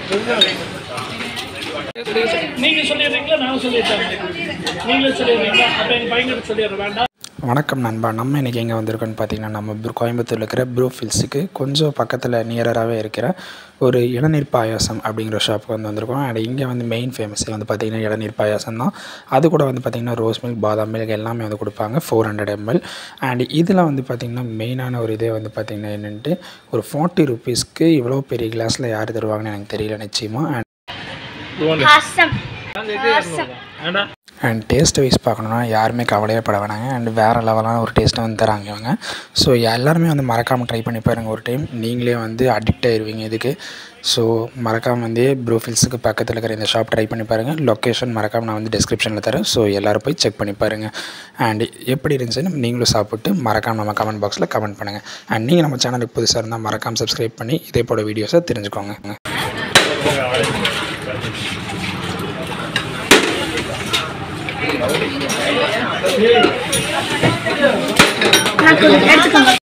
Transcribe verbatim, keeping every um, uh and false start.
நீங்க சொல்லிடுறீங்களா நான் சொல்லிட்டேன் நீங்களே சொல்லிடுறீங்களா அப்போ எங்கள் பையன்கிட்ட சொல்லிடுற வேண்டாம். வணக்கம் நண்பா. நம்ம இன்றைக்கி எங்கே வந்திருக்கோன்னு பார்த்தீங்கன்னா நம்ம கோயம்புத்தூரில் இருக்கிற ப்ரூ ஃபில்ஸுக்கு கொஞ்சம் பக்கத்தில் நியராகவே இருக்கிற ஒரு இளநீர் பாயாசம் அப்படிங்கிற ஷாப்புக்கு வந்து வந்திருக்கோம். அண்ட் இங்கே வந்து மெயின் ஃபேமஸே வந்து பார்த்திங்கன்னா இளநீர் பாயாசம் தான். அது கூட வந்து பார்த்திங்கன்னா ரோஸ் மில்க், பாதாம் மில்க் எல்லாமே வந்து கொடுப்பாங்க ஃபோர் ஹண்ட்ரட் எம்எல். அண்ட் இதில் வந்து பார்த்திங்கன்னா மெயினான ஒரு இதே வந்து பார்த்திங்கன்னா என்னென்ட்டு ஒரு ஃபார்ட்டி ருபீஸ்க்கு இவ்வளோ பெரிய கிளாஸில் யார் தருவாங்கன்னு எனக்கு தெரியல நிச்சயமாக. அண்ட் டேஸ்ட் வைஸ் பார்க்கணுன்னா யாருமே கவலையே பட வேணாங்க. அண்ட் வேறு லெவலான ஒரு டேஸ்ட்டை வந்து தராங்க இவங்க. ஸோ எல்லாருமே வந்து மறக்காமல் ட்ரை பண்ணி பாருங்கள். ஒரு டைம் நீங்களே வந்து அடிக்ட் ஆகிடுவீங்க இதுக்கு. ஸோ மறக்காமல் வந்து ப்ரூ ஃபில்ஸுக்கு பக்கத்தில் இருக்கிற இந்த ஷாப் ட்ரை பண்ணி பாருங்கள். லொக்கேஷன் மறக்காமல் நான் வந்து டிஸ்கிரிப்ஷனில் தரேன். ஸோ எல்லோரும் போய் செக் பண்ணி பாருங்கள். அண்ட் எப்படி இருந்துச்சுன்னு நீங்களும் சாப்பிட்டு மறக்காமல் நம்ம கமெண்ட் பாக்ஸில் கமெண்ட் பண்ணுங்கள். அண்ட் நீங்கள் நம்ம சேனலுக்கு புதுசாக இருந்தால் மறக்காமல் சப்ஸ்கிரைப் பண்ணி இதே போல வீடியோஸை தெரிஞ்சுக்கோங்க. எடுத்துக்கோங்க.